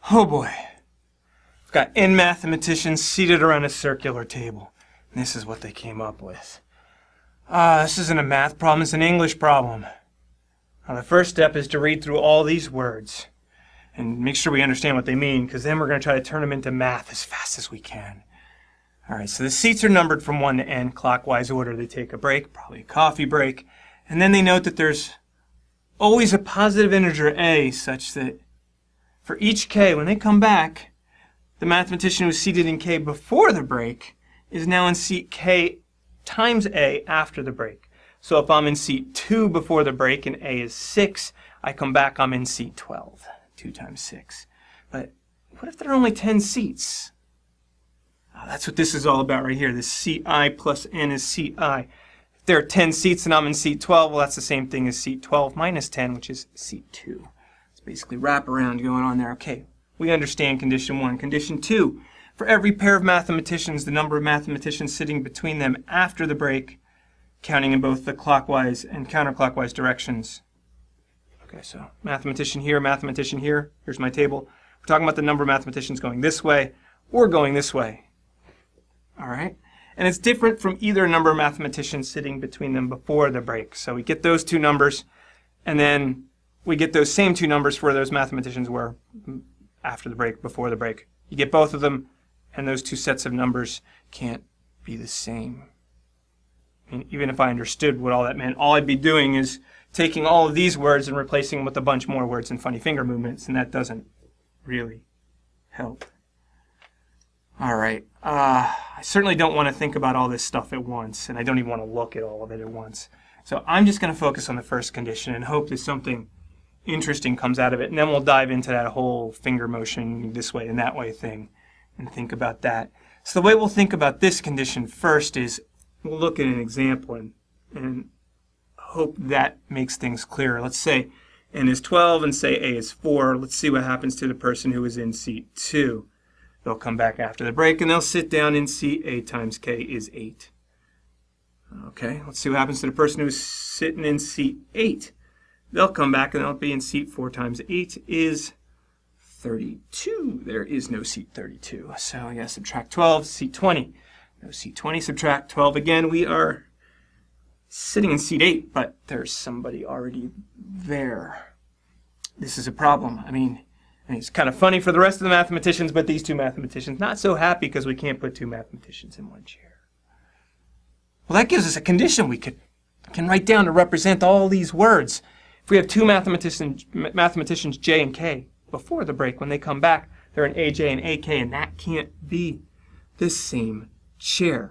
Oh boy. We've got n mathematicians seated around a circular table. And this is what they came up with. This isn't a math problem, it's an English problem. Now the first step is to read through all these words and make sure we understand what they mean, because then we're going to try to turn them into math as fast as we can. Alright, so the seats are numbered from 1 to n, clockwise order. They take a break, probably a coffee break, and then they note that there's always a positive integer a, such that for each k, when they come back, the mathematician who was seated in k before the break is now in seat k times a after the break. So if I'm in seat 2 before the break and a is 6, I come back, I'm in seat 12. 2 times 6. But what if there are only 10 seats? That's what this is all about right here. This seat I plus n is seat I. If there are 10 seats and I'm in seat 12, well, that's the same thing as seat 12 minus 10, which is seat 2. It's basically wraparound going on there. Okay, we understand condition 1. Condition 2, for every pair of mathematicians, the number of mathematicians sitting between them after the break, counting in both the clockwise and counterclockwise directions. Okay, so mathematician here, here's my table. We're talking about the number of mathematicians going this way or going this way. All right, and it's different from either number of mathematicians sitting between them before the break. So we get those two numbers, and then we get those same two numbers for those mathematicians were after the break, before the break. You get both of them, and those two sets of numbers can't be the same. I mean, even if I understood what all that meant, all I'd be doing is taking all of these words and replacing them with a bunch more words and funny finger movements, and that doesn't really help. All right, I certainly don't want to think about all this stuff at once, and I don't even want to look at all of it at once. So I'm just going to focus on the first condition and hope that something interesting comes out of it, and then we'll dive into that whole finger motion this way and that way thing and think about that. So the way we'll think about this condition first is we'll look at an example and hope that makes things clearer. Let's say n is 12 and say a is 4. Let's see what happens to the person who is in seat 2. They'll come back after the break and they'll sit down in seat a times k is 8. Okay, let's see what happens to the person who's sitting in seat 8. They'll come back and they'll be in seat 4 times 8 is 32. There is no seat 32. So I gotta subtract 12, seat 20. No seat 20, subtract 12 again. We are sitting in seat 8, but there's somebody already there. This is a problem. I mean, it's kind of funny for the rest of the mathematicians, but these two mathematicians not so happy because we can't put two mathematicians in one chair. Well, that gives us a condition we can write down to represent all these words. If we have two mathematicians J and K before the break, when they come back, they're in AJ and AK, and that can't be the same chair.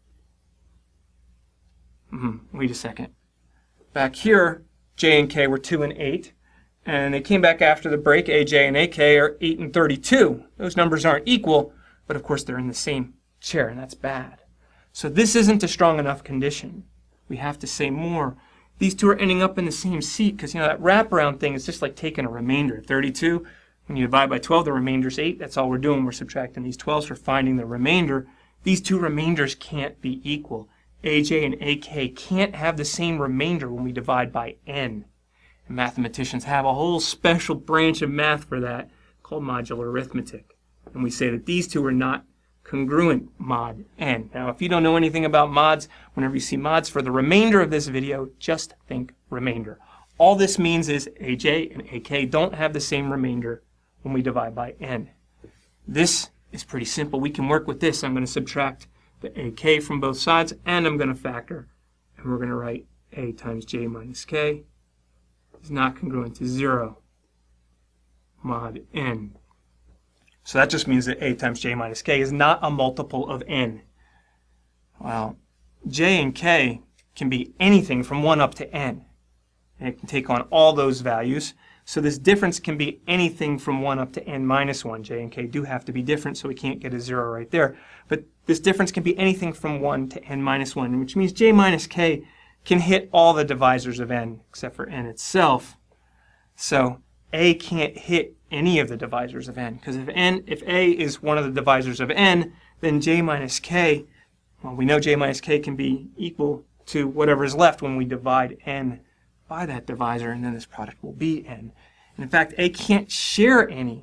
Wait a second. Back here, J and K were 2 and 8, and they came back after the break. AJ and AK are 8 and 32. Those numbers aren't equal, but of course they're in the same chair, and that's bad. So this isn't a strong enough condition. We have to say more. These two are ending up in the same seat because, you know, that wraparound thing is just like taking a remainder. 32, when you divide by 12, the remainder is 8. That's all we're doing. We're subtracting these 12s for finding the remainder. These two remainders can't be equal. AJ and AK can't have the same remainder when we divide by n. And mathematicians have a whole special branch of math for that called modular arithmetic. And we say that these two are not congruent mod n. Now, if you don't know anything about mods, whenever you see mods for the remainder of this video, just think remainder. All this means is AJ and AK don't have the same remainder when we divide by n. This is pretty simple. We can work with this. I'm going to subtract the AK from both sides, and I'm going to factor. And we're going to write A times J minus K is not congruent to 0 mod n. So that just means that A times J minus K is not a multiple of n. Well, J and K can be anything from 1 up to n. And it can take on all those values. So this difference can be anything from 1 up to n minus 1. J and K do have to be different, so we can't get a 0 right there. But this difference can be anything from 1 to n minus 1, which means J minus K can hit all the divisors of n, except for n itself. So A can't hit any of the divisors of n, because if A is one of the divisors of n, then J minus K, well, we know J minus K can be equal to whatever is left when we divide n by that divisor, and then this product will be n. And in fact, A can't share any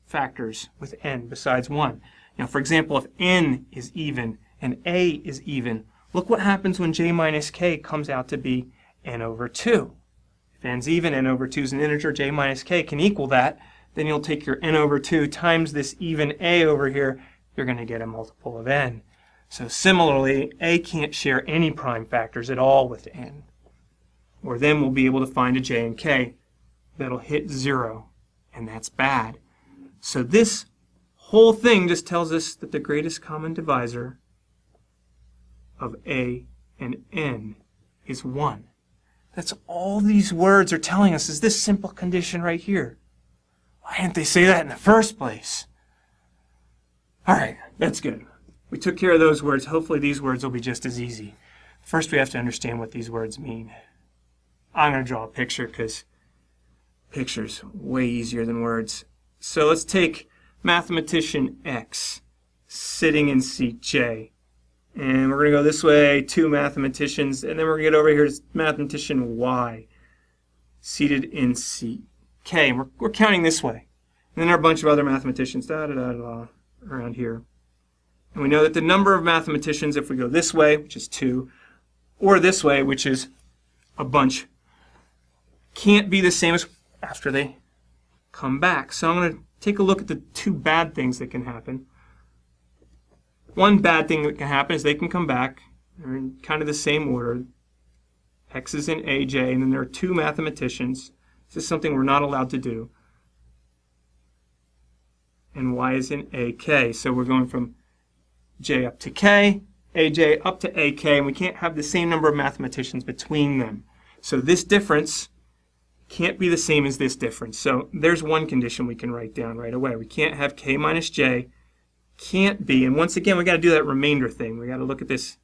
factors with n besides 1. Now, for example, if n is even and a is even, look what happens when j minus k comes out to be n over 2. If n's even, n over 2 is an integer, j minus k can equal that. Then you'll take your n over 2 times this even a over here. You're going to get a multiple of n. So similarly, a can't share any prime factors at all with n. Or then we'll be able to find a j and k that'll hit 0, and that's bad. So this whole thing just tells us that the greatest common divisor of a and n is 1. That's all these words are telling us, is this simple condition right here. Why didn't they say that in the first place? All right, that's good. We took care of those words. Hopefully these words will be just as easy. First, we have to understand what these words mean. I'm going to draw a picture because pictures way easier than words. So let's take mathematician X sitting in seat J. And we're going to go this way, 2 mathematicians, and then we're going to get over here to mathematician Y seated in seat K. And we're counting this way. And then there are a bunch of other mathematicians around here. And we know that the number of mathematicians, if we go this way, which is 2, or this way, which is a bunch, can't be the same as after they come back. So I'm going to take a look at the 2 bad things that can happen. One bad thing that can happen is they can come back. They're in kind of the same order. X is in AJ, and then there are 2 mathematicians. This is something we're not allowed to do. And Y is in AK. So we're going from J up to K, AJ up to AK, and we can't have the same number of mathematicians between them. So this difference can't be the same as this difference. So there's one condition we can write down right away. We can't have K minus J. Can't be, and once again, we got to do that remainder thing. We got to look at this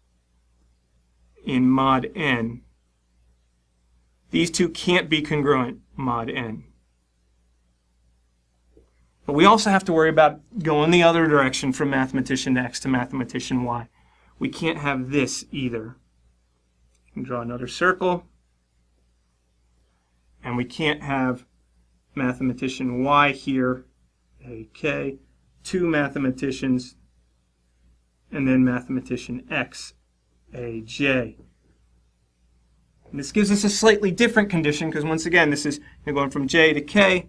in mod n. These 2 can't be congruent mod n. But we also have to worry about going the other direction from mathematician X to mathematician Y. We can't have this either. We can draw another circle. And we can't have mathematician Y here, AK, 2 mathematicians, and then mathematician X, AJ. And this gives us a slightly different condition because once again, this is going from J to K.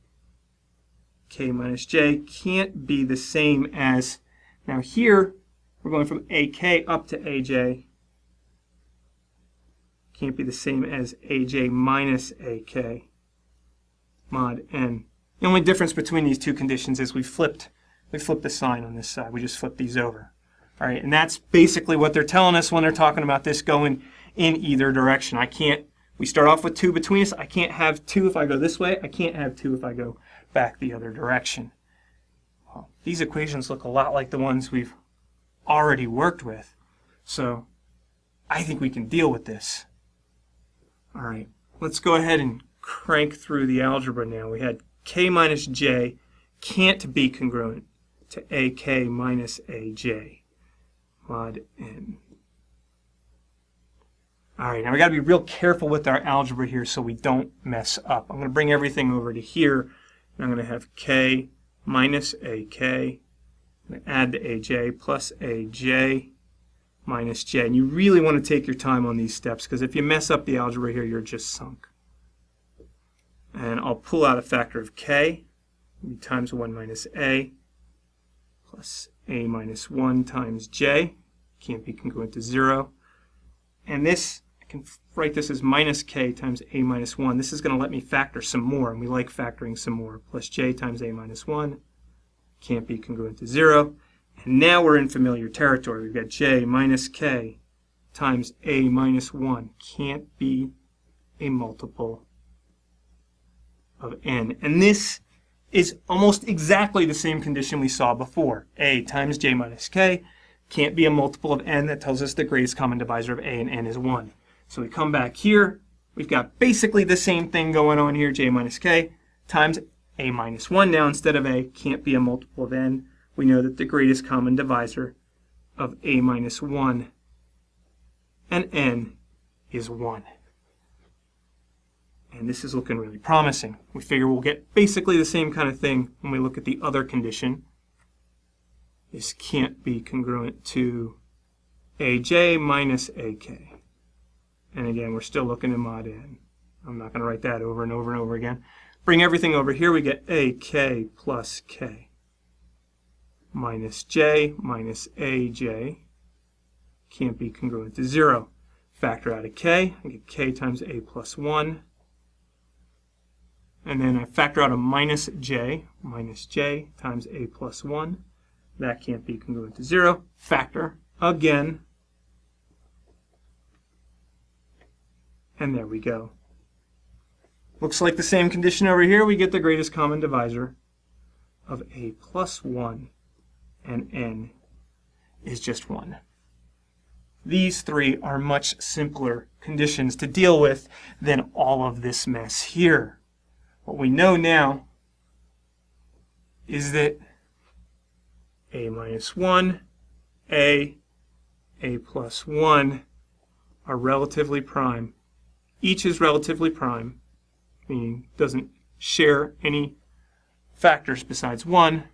K minus J can't be the same as, now here, we're going from AK up to AJ. Can't be the same as AJ minus AK, mod n. The only difference between these 2 conditions is we flipped the sign on this side. We just flipped these over. All right, and that's basically what they're telling us when they're talking about this going in either direction. We start off with 2 between us. I can't have 2 if I go this way. I can't have 2 if I go back the other direction. Well, these equations look a lot like the ones we've already worked with. So I think we can deal with this. All right, let's go ahead and crank through the algebra now. We had K minus J can't be congruent to AK minus AJ, mod n. All right, now we got to be real careful with our algebra here so we don't mess up. I'm going to bring everything over to here, and I'm going to have K minus AK, I'm going to add to AJ plus AJ minus J. And you really want to take your time on these steps because if you mess up the algebra here, you're just sunk. And I'll pull out a factor of K, times 1 minus A, plus A minus 1 times J. Can't be congruent to 0. And this, I can write this as minus K times A minus 1. This is going to let me factor some more, and we like factoring some more. Plus J times A minus 1. Can't be congruent to 0. And now we're in familiar territory. We've got J minus K times A minus 1. Can't be a multiple of n. And this is almost exactly the same condition we saw before. A times J minus K can't be a multiple of n. That tells us the greatest common divisor of A and n is 1. So we come back here. We've got basically the same thing going on here. J minus K times A minus 1 now instead of A. Can't be a multiple of n. We know that the greatest common divisor of A minus 1 and n is 1. And this is looking really promising. We figure we'll get basically the same kind of thing when we look at the other condition. This can't be congruent to AJ minus AK. And again, we're still looking at mod n. I'm not going to write that over and over and over again. Bring everything over here, we get AK plus K minus J minus AJ. Can't be congruent to 0. Factor out a K, I get K times A plus 1. And then I factor out a minus J times A plus 1. That can't be congruent to 0. Factor again. And there we go. Looks like the same condition over here. We get the greatest common divisor of A plus 1, and n is just 1. These three are much simpler conditions to deal with than all of this mess here. What we know now is that A minus 1, A plus 1 are relatively prime. Each is relatively prime, meaning doesn't share any factors besides 1.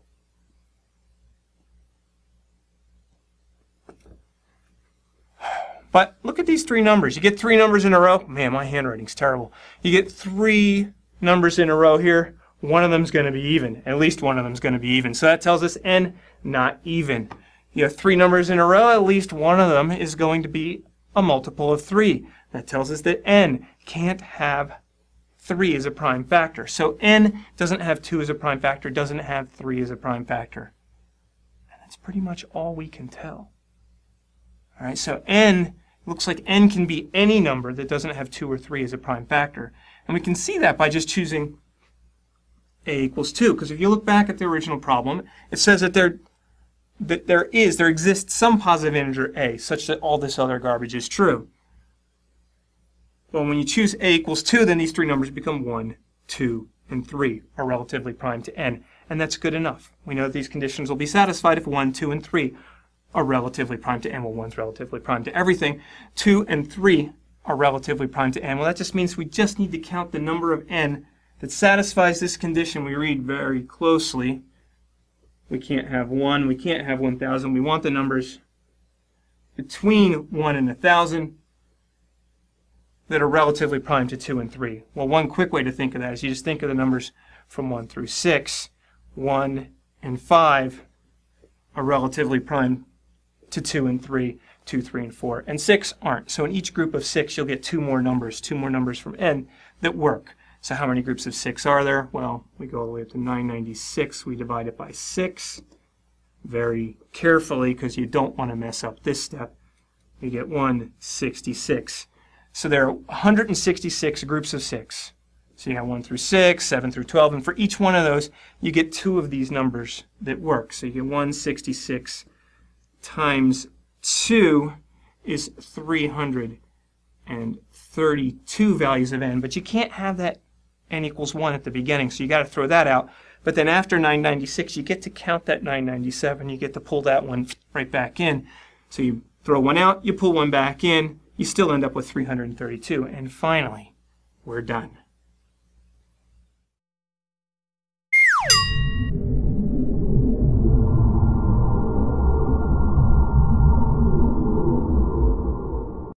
But look at these three numbers. You get three numbers in a row. Man, my handwriting's terrible. You get three numbers in a row here. One of them's going to be even. At least one of them's going to be even. So that tells us n not even. You have three numbers in a row. At least one of them is going to be a multiple of 3. That tells us that n can't have 3 as a prime factor. So n doesn't have 2 as a prime factor, doesn't have 3 as a prime factor. And that's pretty much all we can tell. All right, so n, looks like n can be any number that doesn't have 2 or 3 as a prime factor. And we can see that by just choosing a equals 2. Because if you look back at the original problem, it says that there exists some positive integer a, such that all this other garbage is true. Well, when you choose a equals 2, then these three numbers become 1, 2, and 3 are relatively prime to n. And that's good enough. We know that these conditions will be satisfied if 1, 2, and 3 are relatively prime to n. Well, 1's relatively prime to everything. 2 and 3 are relatively prime to n. Well, that just means we just need to count the number of n that satisfies this condition. We read very closely. We can't have 1. We can't have 1,000. We want the numbers between 1 and 1,000 that are relatively prime to 2 and 3. Well, one quick way to think of that is you just think of the numbers from 1 through 6. 1 and 5 are relatively prime to 2 and 3, 2, 3, and 4. And 6 aren't. So in each group of 6, you'll get two more numbers from n that work. So how many groups of 6 are there? Well, we go all the way up to 996. We divide it by 6 very carefully because you don't want to mess up this step. You get 166. So there are 166 groups of 6. So you got 1 through 6, 7 through 12, and for each one of those, you get two of these numbers that work. So you get 166 times 2 is 332 values of n, but you can't have that n equals 1 at the beginning, so you got to throw that out. But then after 996, you get to count that 997. You get to pull that one right back in. So you throw one out, you pull one back in, you still end up with 332. And finally, we're done.